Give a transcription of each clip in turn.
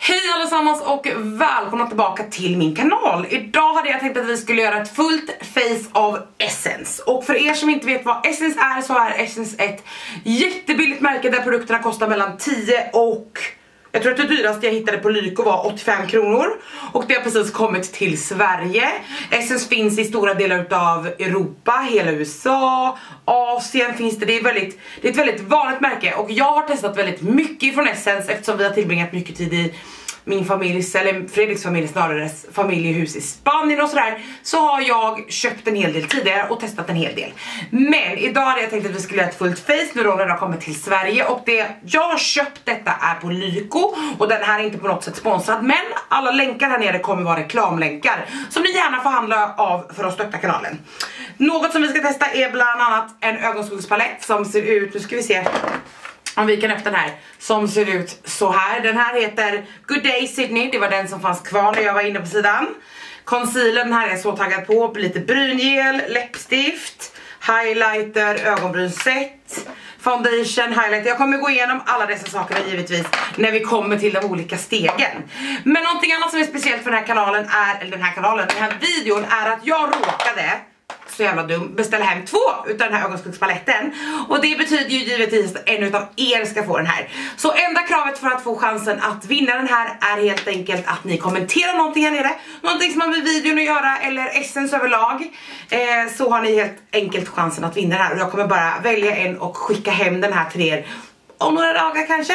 Hej allesammans och välkomna tillbaka till min kanal. Idag hade jag tänkt att vi skulle göra ett fullt face av Essence. Och för er som inte vet vad Essence är, så är Essence ett jättebilligt märke där produkterna kostar mellan 10 och... jag tror att det dyraste jag hittade på Lyko var 85 kronor. Och det har precis kommit till Sverige. Essence finns i stora delar av Europa, hela USA, Asien finns det. Det är ett väldigt vanligt märke. Och jag har testat väldigt mycket från Essence eftersom vi har tillbringat mycket tid i min familjs, eller Fredriks familj snarare, familjehus i Spanien och sådär. Så har jag köpt en hel del tidigare och testat en hel del. Men idag hade jag tänkt att vi skulle göra ett fullt face nu då när det har kommit till Sverige. Och det jag har köpt detta är på Lyko. Och den här är inte på något sätt sponsrad, men alla länkar här nere kommer vara reklamlänkar som ni gärna får handla av för att stötta kanalen. Något som vi ska testa är bland annat en ögonskuggspalett som ser ut, nu ska vi se om vi kan öppna den här, som ser ut så här. Den här heter Good Day Sydney, det var den som fanns kvar när jag var inne på sidan. Concealern här är jag så taggad på, lite bryngel, läppstift, highlighter, ögonbrynsset, foundation, highlighter. Jag kommer gå igenom alla dessa saker givetvis när vi kommer till de olika stegen. Men någonting annat som är speciellt för den här kanalen är, eller den här videon är att jag råkade, så jävla dum, beställa hem 2 utav den här ögonskuggspaletten. Och det betyder ju givetvis att en utav er ska få den här. Så enda kravet för att få chansen att vinna den här är helt enkelt att ni kommenterar någonting här nere. Någonting som har med videon att göra eller Essence överlag. Så har ni helt enkelt chansen att vinna den här. Och jag kommer bara välja en och skicka hem den här till er om några dagar kanske.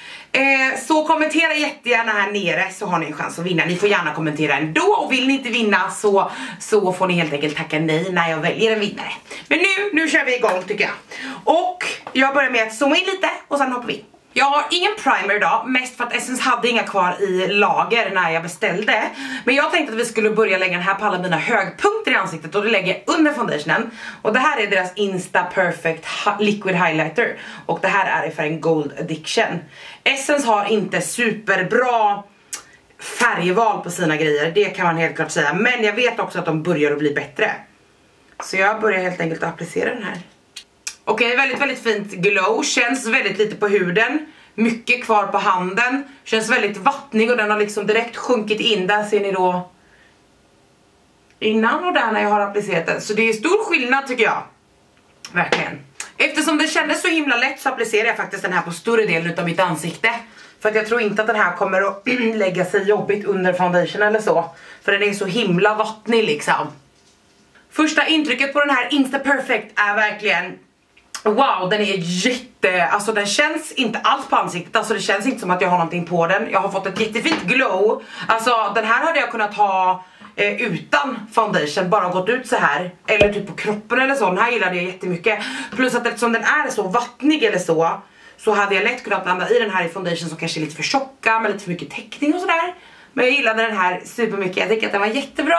Så kommentera jättegärna här nere så har ni en chans att vinna. Ni får gärna kommentera ändå, och vill ni inte vinna så får ni helt enkelt tacka nej när jag väljer en vinnare. Men nu kör vi igång tycker jag. Och jag börjar med att zooma in lite och sen hoppar vi. Jag har ingen primer idag, mest för att Essence hade inga kvar i lager när jag beställde. Men jag tänkte att vi skulle börja lägga den här på alla mina högpunkter i ansiktet, och det lägger jag under foundationen. Och det här är deras Insta Perfect Liquid Highlighter. Och det här är i färgen Gold Addiction. Essence har inte superbra färgval på sina grejer, det kan man helt klart säga. Men jag vet också att de börjar att bli bättre. Så jag börjar helt enkelt att applicera den här. Okej, väldigt fint glow. Känns väldigt lite på huden. Mycket kvar på handen. Känns väldigt vattnig och den har liksom direkt sjunkit in. Där ser ni då innan och där när jag har applicerat den. Så det är stor skillnad tycker jag. Verkligen. Eftersom det kändes så himla lätt så applicerar jag faktiskt den här på större delen av mitt ansikte. För att jag tror inte att den här kommer att lägga sig jobbigt under foundation eller så. För den är så himla vattnig liksom. Första intrycket på den här Insta Perfect är verkligen... wow, den är alltså den känns inte alls på ansiktet. Alltså det känns inte som att jag har någonting på den. Jag har fått ett jättefint glow. Alltså den här hade jag kunnat ha utan foundation, bara gått ut så här. Eller typ på kroppen eller så. Den här gillade jag jättemycket. Plus att eftersom den är så vattnig eller så hade jag lätt kunnat blanda i den här i foundation som kanske är lite för tjocka, med lite för mycket täckning och sådär. Men jag gillade den här supermycket. Jag tycker att den var jättebra.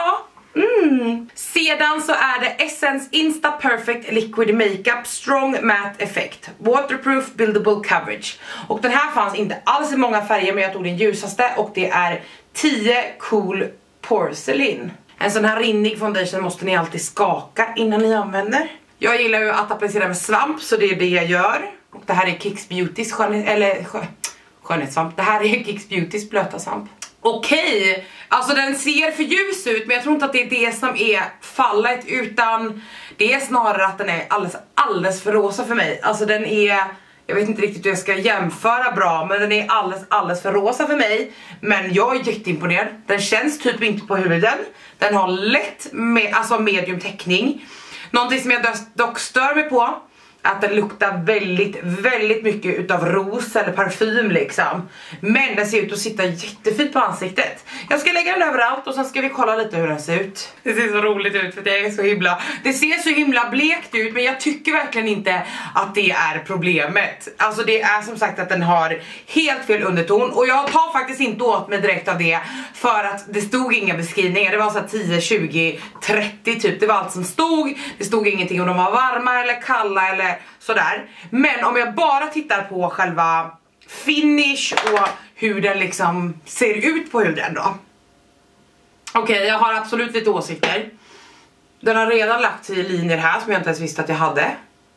Sedan så är det Essence Insta Perfect Liquid Makeup Strong Matte Effect Waterproof Buildable Coverage. Och den här fanns inte alls i många färger, men jag tog den ljusaste och det är 10 Cool Porcelain. En sån här rinnig foundation måste ni alltid skaka innan ni använder. Jag gillar ju att applicera med svamp, så det är det jag gör. Och det här är Kicks Beautys skönhetssvamp. Det här är Kicks Beautys blöta svamp. Okej, alltså den ser för ljus ut, men jag tror inte att det är det som är fallet, utan det är snarare att den är alldeles för rosa för mig. Alltså den är, jag vet inte riktigt hur jag ska jämföra bra, men den är alldeles för rosa för mig. Men jag är jätteimponerad. Den känns typ inte på huden. Den har lätt alltså medium täckning. Någonting som jag dock stör mig på, att den luktar väldigt mycket utav ros eller parfym liksom. Men den ser ut att sitta jättefint på ansiktet. Jag ska lägga den överallt och sen ska vi kolla lite hur den ser ut. Det ser så roligt ut för det är så himla... det ser så himla blekt ut, men jag tycker verkligen inte att det är problemet. Alltså det är som sagt att den har helt fel underton. Och jag tar faktiskt inte åt mig direkt av det, för att det stod inga beskrivningar. Det var så 10, 20, 30 typ. Det var allt som stod. Det stod ingenting om de var varma eller kalla eller sådär. Men om jag bara tittar på själva finish och hur den liksom ser ut på huden då. Okej, jag har absolut lite åsikter. Den har redan lagt sig i linjer här som jag inte ens visste att jag hade.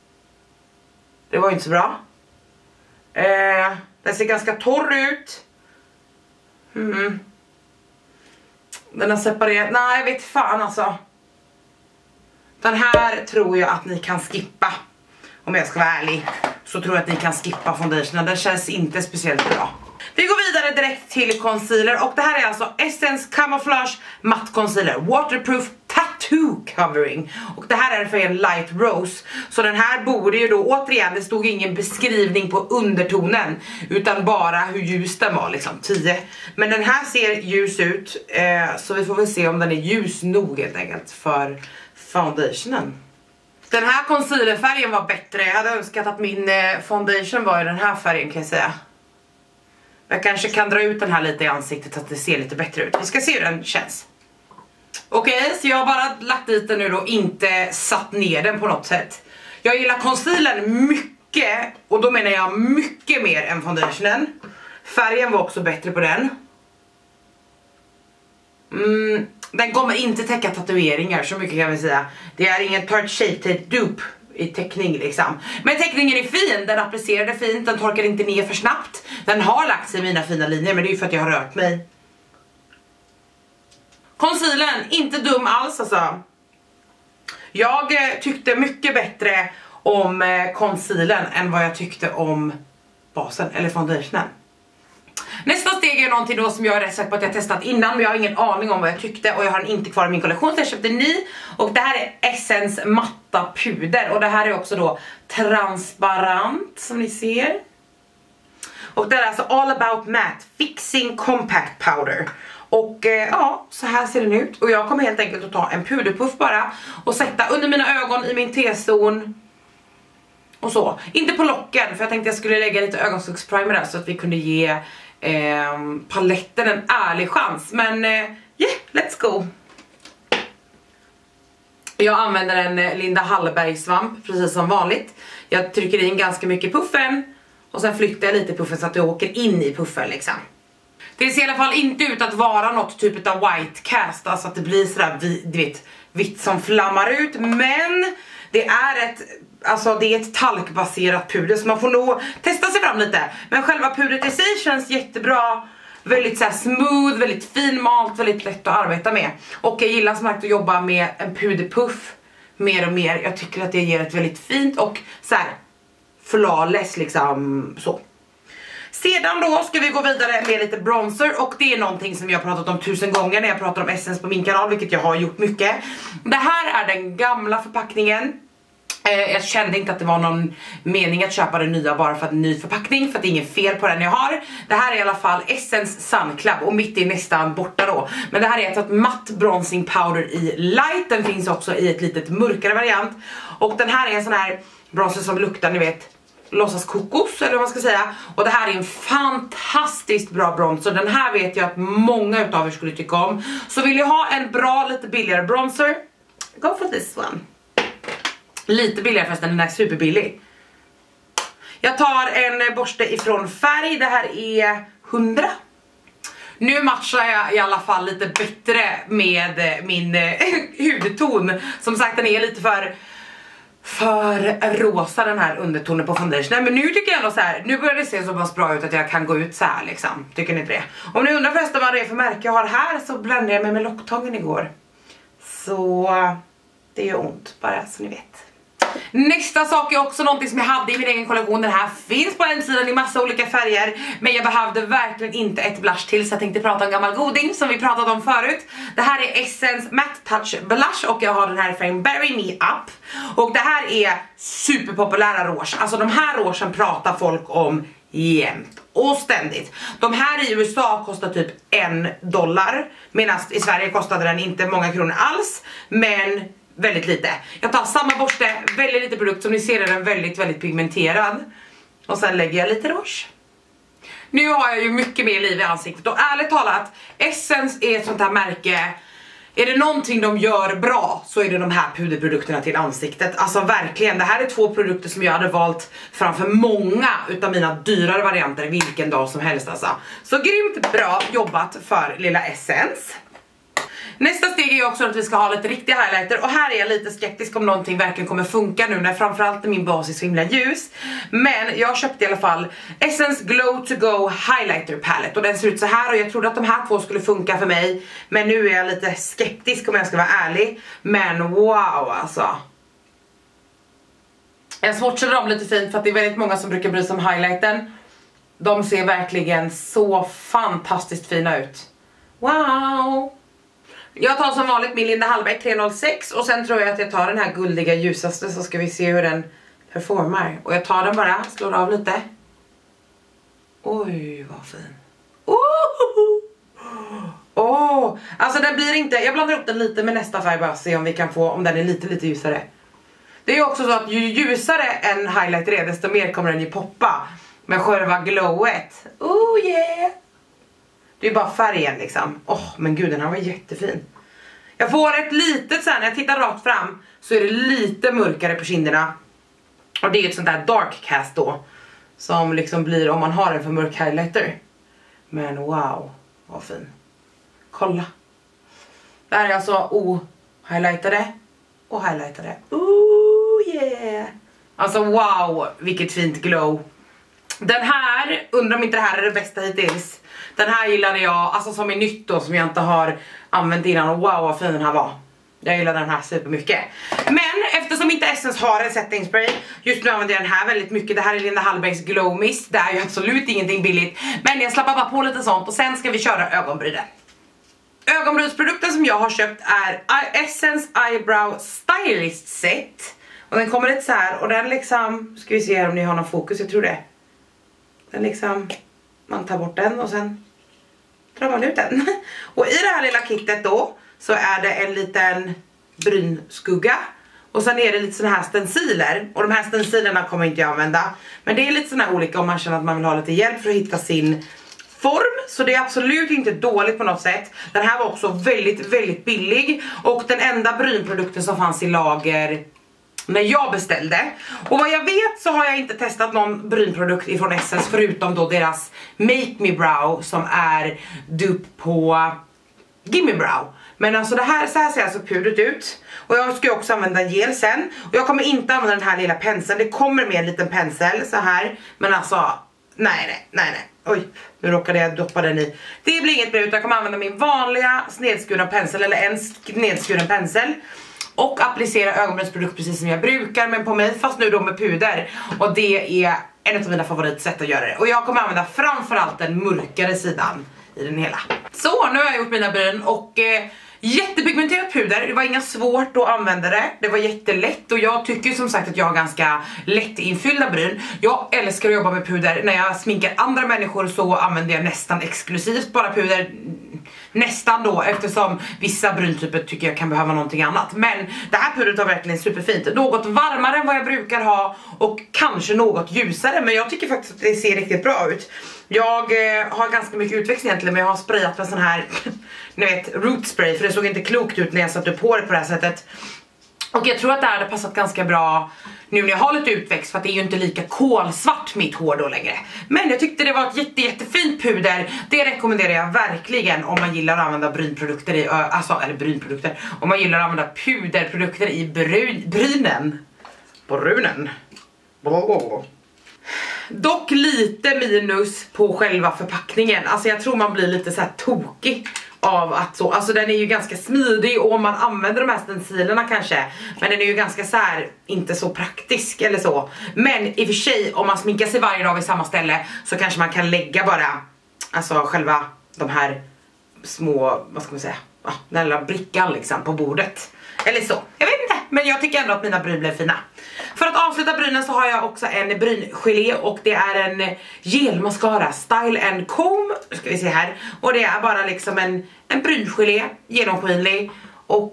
Det var inte så bra. Den ser ganska torr ut. Den har separerat. Nej, jag vet fan alltså. Den här tror jag att ni kan skippa. Om jag ska vara ärlig så tror jag att ni kan skippa foundationen. Den känns inte speciellt bra. Vi går vidare direkt till concealer. Och det här är alltså Essence Camouflage Matte Concealer Waterproof Tattoo Covering. Och det här är för en light rose. Så den här borde ju då, återigen, det stod ingen beskrivning på undertonen, utan bara hur ljus den var, liksom 10. Men den här ser ljus ut, så vi får väl se om den är ljus nog helt enkelt för foundationen. Den här concealerfärgen var bättre. Jag hade önskat att min foundation var i den här färgen, kan jag säga. Jag kanske kan dra ut den här lite i ansiktet så att det ser lite bättre ut. Vi ska se hur den känns. Okej, så jag har bara lagt dit den nu då, inte satt ner den på något sätt. Jag gillar concealern mycket, och då menar jag mycket mer än foundationen. Färgen var också bättre på den. Den kommer inte täcka tatueringar, så mycket kan vi säga. Det är ingen Tarte Shape Tape dupe i teckning liksom. Men teckningen är fin, den applicerade fint, den torkar inte ner för snabbt. Den har lagt sig i mina fina linjer, men det är ju för att jag har rört mig. Concealern, inte dum alls alltså. Jag tyckte mycket bättre om concealern än vad jag tyckte om basen eller foundationen. Nästa steg är någonting då som jag är rätt säker på att jag testat innan, men jag har ingen aning om vad jag tyckte, och jag har den inte kvar i min kollektion, så jag köpte en ny. Och det här är Essence matta puder, och det här är också då transparent som ni ser. Och det är alltså All About Matte Fixing Compact Powder. Och ja, så här ser den ut. Och jag kommer helt enkelt att ta en puderpuff bara och sätta under mina ögon i min T-zon. Och så. Inte på locken, för jag tänkte jag skulle lägga lite ögonskuggsprimer där så att vi kunde ge paletten en ärlig chans. Men yeah, let's go. Jag använder en Linda Hallberg svamp precis som vanligt. Jag trycker in ganska mycket puffen och sen flyttar jag lite puffen så att det åker in i puffen liksom. Det ser i alla fall inte ut att vara något typ av white cast, alltså att det blir sådär vitt som flammar ut, men det är ett talkbaserat puder, så man får nog testa sig fram lite. Men själva pudret i sig känns jättebra, väldigt så här smooth, väldigt finmalt, väldigt lätt att arbeta med. Och jag gillar som sagt att jobba med en puderpuff mer och mer. Jag tycker att det ger ett väldigt fint och så här flawless liksom så. Sedan då ska vi gå vidare med lite bronzer, och det är någonting som jag har pratat om 1000 gånger när jag pratar om Essence på min kanal, vilket jag har gjort mycket. Det här är den gamla förpackningen. Jag kände inte att det var någon mening att köpa den nya bara för att en ny förpackning, för att det är ingen fel på den jag har. Det här är i alla fall Essence Sun Club, och mitt är nästan borta då. Men det här är ett matt bronzing powder i light. Den finns också i ett litet mörkare variant. Och den här är en sån här bronzer som luktar, ni vet, låtsas kokos eller vad man ska säga. Och det här är en fantastiskt bra bronzer. Den här vet jag att många utav er skulle tycka om. Så vill jag ha en bra, lite billigare bronzer, go for this one. Lite billigare fast den är superbillig. Jag tar en borste ifrån Färg. Det här är 100. Nu matchar jag i alla fall lite bättre med min hudton. Som sagt, den är lite för rosa, den här undertonen på foundationen. Men nu tycker jag ändå så här, nu börjar det se så pass bra ut att jag kan gå ut så här liksom. Tycker ni inte det? Om ni undrar förresten vad det är för märke jag har här, så bländade jag mig med locktången igår. Så det gör ont, bara så ni vet. Nästa sak är också någonting som jag hade i min egen kollektion. Den här finns på hemsidan i massa olika färger, men jag behövde verkligen inte ett blush till, så jag tänkte prata om gammal goding som vi pratade om förut. Det här är Essence Matte Touch Blush, och jag har den här färgen Bury Me Up. Och det här är superpopulära rouge. Alltså de här rougen pratar folk om jämt och ständigt. De här i USA kostar typ $1, medan i Sverige kostade den inte många kronor alls, men väldigt lite. Jag tar samma borste, väldigt lite produkt. Som ni ser är den väldigt, väldigt pigmenterad. Och sen lägger jag lite rouge. Nu har jag ju mycket mer liv i ansiktet. Och ärligt talat, Essence är ett sånt här märke. Är det någonting de gör bra, så är det de här puderprodukterna till ansiktet. Alltså verkligen, det här är 2 produkter som jag hade valt framför många utav mina dyrare varianter vilken dag som helst alltså. Så grymt bra jobbat för lilla Essence. Nästa steg är också att vi ska ha lite riktiga highlighter. Och här är jag lite skeptisk om någonting verkligen kommer funka nu när framförallt min bas är så himla ljus. Men jag köpte i alla fall Essence Glow to Go Highlighter Palette. Och den ser ut så här och jag trodde att de här två skulle funka för mig. Men nu är jag lite skeptisk om jag ska vara ärlig. Men wow alltså. Jag swatchade dem lite fint för att det är väldigt många som brukar bry sig om highlighten. De ser verkligen så fantastiskt fina ut. Wow! Jag tar som vanligt min Linda Hallberg 306 och sen tror jag att jag tar den här guldiga ljusaste så ska vi se hur den performar. Och jag tar den bara, slår av lite. Oj, vad fin. Alltså den blir inte, jag blandar upp den lite med nästa färg bara se om vi kan få, om den är lite ljusare. Det är ju också så att ju ljusare en highlighter är desto mer kommer den ju poppa. Men själva glowet, oh yeah. Det är bara färgen liksom. Men gud den här var jättefin. Jag får ett litet sen, när jag tittar rakt fram så är det lite mörkare på kinderna. Och det är ett sånt där dark cast då. Som liksom blir om man har en för mörk highlighter. Men wow, vad fin. Kolla. Det här är alltså highlightade och highlightade. Oh yeah. Alltså wow, vilket fint glow. Den här, undrar om inte det här är det bästa hittills. Den här gillade jag, alltså som är nytt då, som jag inte har använt innan. Och wow vad fin den här var. Jag gillar den här supermycket. Men eftersom inte Essence har en setting spray, just nu använder jag den här väldigt mycket. Det här är Linda Hallbergs Glow Mist. Det är ju absolut ingenting billigt. Men jag slappar bara på lite sånt och sen ska vi köra ögonbrynen. Ögonbrynsprodukten som jag har köpt är Essence Eyebrow Stylist Set. Och den kommer lite så här och den liksom, ska vi se här om ni har någon fokus, jag tror det. Den liksom, man tar bort den och sen drar man ut den. Och i det här lilla kittet då så är det en liten brynskugga. Och sen är det lite såna här stenciler. Och de här stencilerna kommer inte jag använda. Men det är lite såna här olika om man känner att man vill ha lite hjälp för att hitta sin form. Så det är absolut inte dåligt på något sätt. Den här var också väldigt billig. Och den enda brynprodukten som fanns i lager när jag beställde. Och vad jag vet så har jag inte testat någon brynprodukt ifrån Essence förutom då deras Make Me Brow som är dupe på Gimme Brow. Men alltså det här, så här ser alltså pudret ut. Och jag ska också använda en gel sen. Och jag kommer inte använda den här lilla penseln. Det kommer med en liten pensel så här. Men alltså, nej. Oj, nu råkade jag doppa den i. Det blir inget bra utan jag kommer använda min vanliga snedskuren pensel. Eller en snedskuren pensel. Och applicera ögonbrynsprodukt precis som jag brukar. Men på mig fast nu då med puder. Och det är en av mina favoritsätt att göra det. Och jag kommer använda framförallt den mörkare sidan i den hela. Så nu har jag gjort mina bryn och jättepigmenterat puder. Det var inga svårt att använda det. Det var jättelätt och jag tycker som sagt att jag har ganska lätt infyllda bryn. Jag älskar att jobba med puder. När jag sminkar andra människor så använder jag nästan exklusivt bara puder. Nästan då, eftersom vissa bryntyper tycker jag kan behöva någonting annat. Men det här pudret var verkligen superfint. Något varmare än vad jag brukar ha och kanske något ljusare. Men jag tycker faktiskt att det ser riktigt bra ut. Jag har ganska mycket utväxling egentligen, men jag har sprayat med sån här ni vet, root spray, för det såg inte klokt ut när jag satte på det på det här sättet. Och jag tror att det hade passat ganska bra nu när jag har lite utväxt, för att det är ju inte lika kolsvart mitt hår då längre. Men jag tyckte det var ett jättefint puder. Det rekommenderar jag verkligen om man gillar att använda brynprodukter i, eller brynprodukter. Om man gillar att använda puderprodukter i brynen. Brunen. Dock lite minus på själva förpackningen. Alltså jag tror man blir lite så här tokig av att så, alltså den är ju ganska smidig och om man använder de här stencilerna kanske, men den är ju ganska så här, inte så praktisk eller så. Men i och för sig, om man sminkar sig varje dag vid samma ställe så kanske man kan lägga bara, alltså själva de här små, vad ska man säga, den lilla brickan liksom på bordet. Eller så, jag vet inte, men jag tycker ändå att mina bryn blev fina. För att avsluta brynen så har jag också en bryngelé och det är en gelmascara, Style and Comb, ska vi se här. Och det är bara liksom en bryngelé, genomskinlig och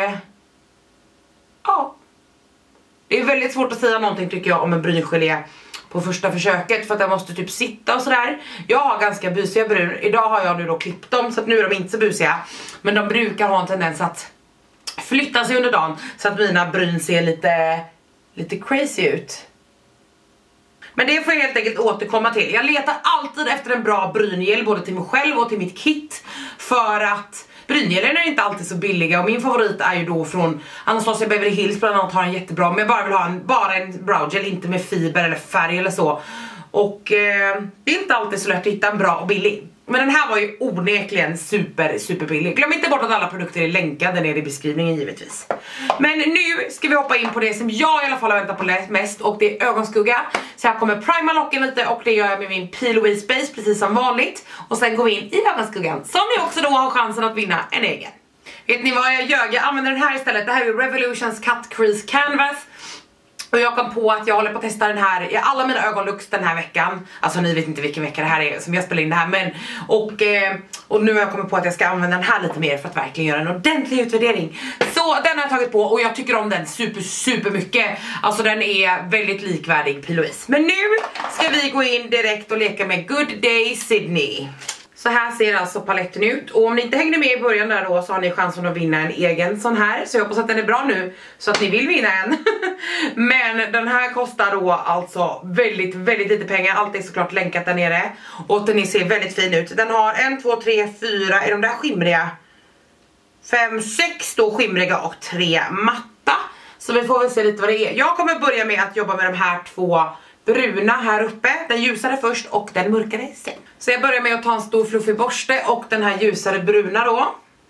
ja. Det är väldigt svårt att säga någonting tycker jag om en bryngelé på första försöket, för att jag måste typ sitta och sådär. Jag har ganska busiga bryn, idag har jag nu då klippt dem så att nu är de inte så busiga. Men de brukar ha en tendens att flytta sig under dagen så att mina bryn ser lite crazy ut. Men det får jag helt enkelt återkomma till. Jag letar alltid efter en bra bryngel både till mig själv och till mitt kit, för att Bryngelerna är inte alltid så billiga, och min favorit är ju då från Anastasia Beverly Hills bland annat, har en jättebra, men jag bara vill ha bara en brow gel, inte med fiber eller färg eller så. Och det är inte alltid så lätt att hitta en bra och billig. Men den här var ju onekligen super billig. Glöm inte bort att alla produkter är länkade ner i beskrivningen givetvis. Men nu ska vi hoppa in på det som jag i alla fall har väntat på mest, och det är ögonskugga. Så jag kommer prima locken lite, och det gör jag med min Peel Away Space precis som vanligt. Och sen går vi in i ögonskuggan, som ni också då har chansen att vinna en egen. Vet ni vad jag gör? Jag använder den här istället. Det här är Revolutions Cut Crease Canvas. Och jag kom på att jag håller på att testa den här i alla mina ögonlooks den här veckan. Alltså ni vet inte vilken vecka det här är som jag spelar in det här, men och nu har jag kommit på att jag ska använda den här lite mer för att verkligen göra en ordentlig utvärdering. Så den har jag tagit på, och jag tycker om den super mycket. Alltså den är väldigt likvärdig Peel Louise. Men nu ska vi gå in direkt och leka med Good Day Sydney. Så här ser alltså paletten ut, och om ni inte hängde med i början där då, så har ni chansen att vinna en egen sån här. Så jag hoppas att den är bra nu, så att ni vill vinna en. Men den här kostar då alltså väldigt lite pengar. Allt är såklart länkat där nere, och den ser väldigt fin ut. Den har 1, 2, 3, 4, är de där skimriga? 5, 6 då skimriga och 3 matta. Så vi får väl se lite vad det är. Jag kommer börja med att jobba med de här två bruna här uppe, den ljusare först och den mörkare sen. Så jag börjar med att ta en stor fluffig borste och den här ljusare bruna då.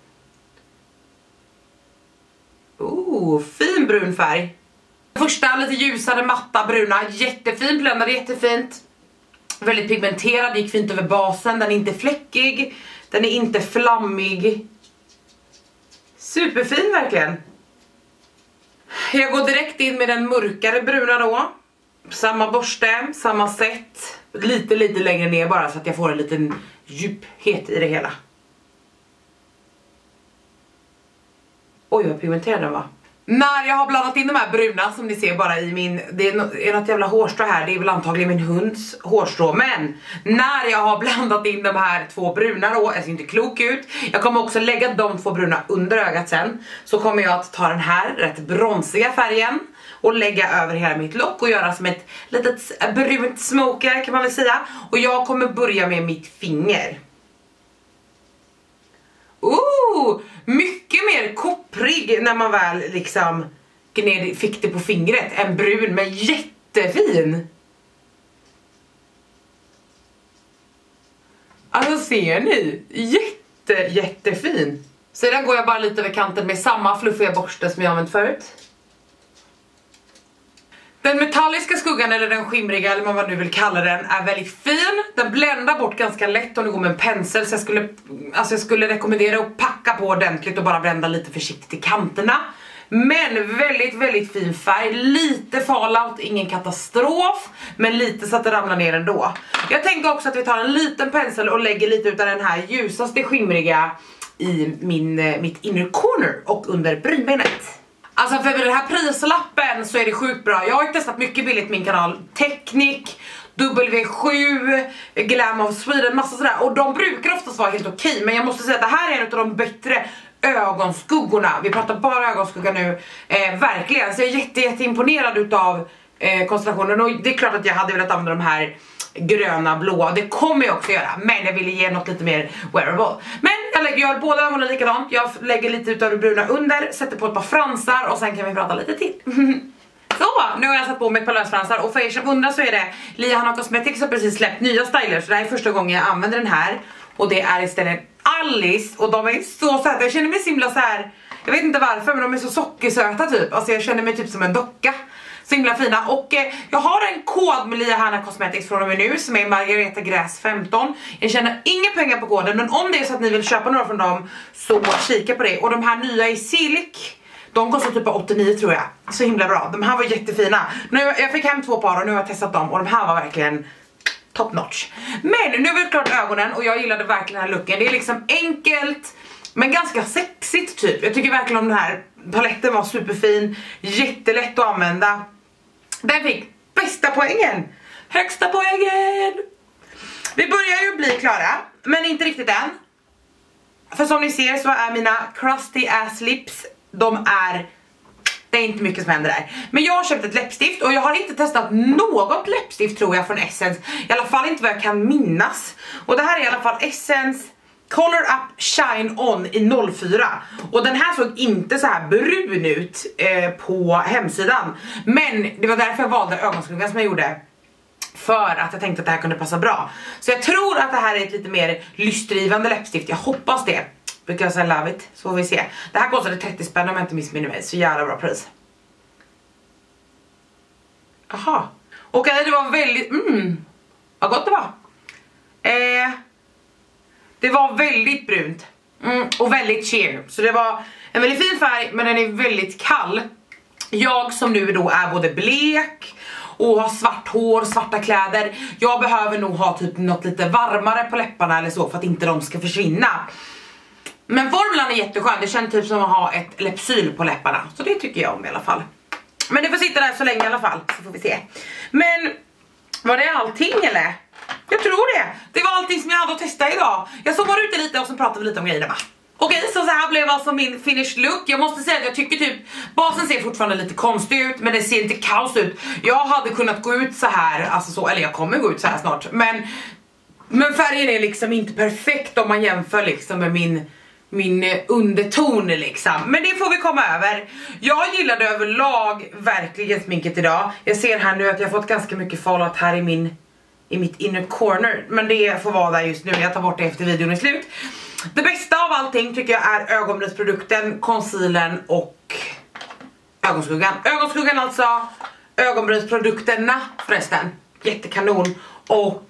Fin brun färg. Första lite ljusare matta bruna, jättefin, bländade jättefint. Väldigt pigmenterad, gick fint över basen, den är inte fläckig, den är inte flammig. Superfin verkligen. Jag går direkt in med den mörkare bruna då. Samma borste, samma sätt. Lite längre ner bara, så att jag får en liten djuphet i det hela. Oj, vad pigmenterad den var. När jag har blandat in de här bruna, som ni ser bara i min, det är något jävla hårstrå här, det är väl antagligen min hunds hårstrå. Men när jag har blandat in de här två bruna då, jag ser inte klok ut. Jag kommer också lägga de två bruna under ögat sen. Så kommer jag att ta den här rätt bronsiga färgen och lägga över hela mitt lock och göra som ett litet brunt smoker kan man väl säga. Och jag kommer börja med mitt finger. Mycket mer kopprig när man väl liksom fick det på fingret. En brun, men jättefin. Alltså ser ni? Jättefin. Sedan går jag bara lite över kanten med samma fluffiga borste som jag använt förut. Den metalliska skuggan, eller den skimriga, eller vad man nu vill kalla den, är väldigt fin. Den bländar bort ganska lätt om du går med en pensel. Så jag skulle rekommendera att packa på ordentligt och bara blända lite försiktigt i kanterna. Men väldigt fin färg. Lite fallout, ingen katastrof, men lite så att det ramlar ner ändå. Jag tänkte också att vi tar en liten pensel och lägger lite utav den här ljusaste skimriga i mitt inner corner och under brynbenet. Alltså för den här prislappen så är det sjukt bra. Jag har ju testat mycket billigt min kanal. Technic, W7, Glam of Sweden, massa sådär. Och de brukar oftast vara helt okej. Men jag måste säga att det här är en av de bättre ögonskuggorna. Vi pratar bara ögonskugga nu. Verkligen, så jag är jätteimponerad utav konstellationen. Och det är klart att jag hade velat använda de här gröna, blåa. Det kommer jag också göra, men jag ville ge något lite mer wearable. Men jag gör båda ögonen likadant. Jag lägger lite utav det bruna under, sätter på ett par fransar och sen kan vi prata lite till. Så, nu har jag satt på mig ett par lösfransar. Och för er som undrar så är det Lihanna Cosmetics har precis släppt nya styler. Så det här är första gången jag använder den här. Och det är istället Alice. Och de är så söta, jag känner mig himla så här. Jag vet inte varför, men de är så sockersöta typ. Alltså jag känner mig typ som en docka. Så himla fina. Och jag har en kod med Lihanna Cosmetics från och med nu, som är Margareta Gräs 15. Jag tjänar inga pengar på koden, men om det är så att ni vill köpa några från dem, så kika på det. Och de här nya i Silk, de kostar typ 89 tror jag. Så himla bra, de här var jättefina. Jag fick hem 2 par och nu har jag testat dem. Och de här var verkligen top notch. Men nu har vi klart ögonen, och jag gillade verkligen den här looken. Det är liksom enkelt, men ganska sexigt typ. Jag tycker verkligen om den här paletten, var superfin. Jättelätt att använda. Den fick bästa poängen. Högsta poängen. Vi börjar ju bli klara, men inte riktigt än. För som ni ser så är mina crusty ass lips, det är inte mycket som händer där. Men jag har köpt ett läppstift, och jag har inte testat något läppstift tror jag från Essence. I alla fall inte vad jag kan minnas. Och det här är i alla fall Essence Color Up Shine On i 04. Och den här såg inte så här brun ut på hemsidan. Men det var därför jag valde ögonskuggan som jag gjorde. För att jag tänkte att det här kunde passa bra. Så jag tror att det här är ett lite mer lystdrivande läppstift. Jag hoppas det. Because I love it. Så får vi se. Det här kostade 30 spänn om jag inte missminner mig. Så jävla bra pris. Aha. Okej, det var väldigt... vad gott det var. Det var väldigt brunt. Och väldigt sheer. Så det var en väldigt fin färg, men den är väldigt kall. Jag som nu då är både blek och har svart hår, svarta kläder. Jag behöver nog ha typ något lite varmare på läpparna eller så för att inte de ska försvinna. Men formulan är jätteskön. Det känns typ som att ha ett läppsyl på läpparna. Så det tycker jag om i alla fall. Men det får sitta där så länge i alla fall. Så får vi se. Men var det allting eller? Jag tror det. Det var allting som jag hade att testa idag. Jag zoomar ut lite och så pratar vi lite om grejerna. Okej, så här blev alltså min finished look. Jag måste säga att jag tycker typ basen ser fortfarande lite konstig ut, men det ser inte kaos ut. Jag hade kunnat gå ut så här, alltså så, eller jag kommer gå ut så här snart. Men färgen är liksom inte perfekt om man jämför liksom med min underton liksom. Men det får vi komma över. Jag gillade överlag verkligen sminket idag. Jag ser här nu att jag har fått ganska mycket fallout här i mitt inner corner. Men det får vara där just nu. Jag tar bort det efter videon är slut. Det bästa av allting tycker jag är ögonbrynsprodukten, concealern och ögonskuggan. Ögonskuggan alltså, ögonbrynsprodukterna förresten. Jättekanon. Och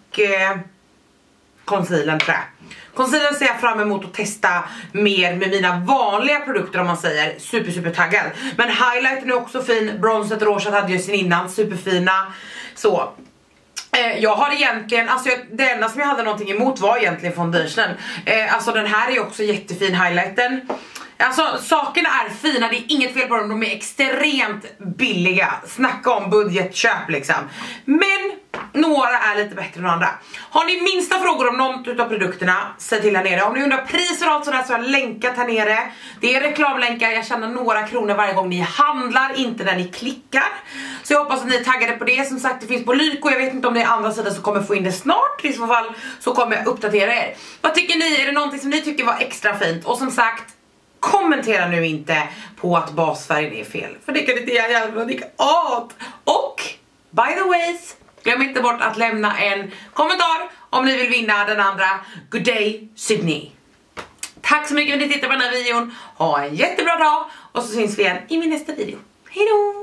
concealern tror jag. Concealern ser jag fram emot att testa mer med mina vanliga produkter om man säger. Super taggad. Men highlighten är också fin. Bronset och rouget hade jag sin innan. Superfina. Så. Jag har egentligen, alltså det enda som jag hade någonting emot var egentligen foundationen. Alltså den här är också jättefin highlighten. Alltså sakerna är fina, det är inget fel på dem, de är extremt billiga. Snacka om budgetköp liksom. Men några är lite bättre än andra. Har ni minsta frågor om någon av produkterna, säg till här nere. Om ni undrar priser och allt sådär så har jag länkat här nere. Det är reklamlänkar, jag tjänar några kronor varje gång ni handlar, inte när ni klickar. Så jag hoppas att ni är taggade på det. Som sagt, det finns på Lyko, jag vet inte om det är andra sidan som kommer få in det snart. I så fall så kommer jag uppdatera er. Vad tycker ni? Är det någonting som ni tycker var extra fint? Och som sagt, kommentera nu inte på att basfärgen är fel. För det kan inte jag gärna åt. Och, by the ways, glöm inte bort att lämna en kommentar om ni vill vinna den andra Good Day Sydney. Tack så mycket för att ni tittade på den här videon. Ha en jättebra dag. Och så syns vi igen i min nästa video. Hej då!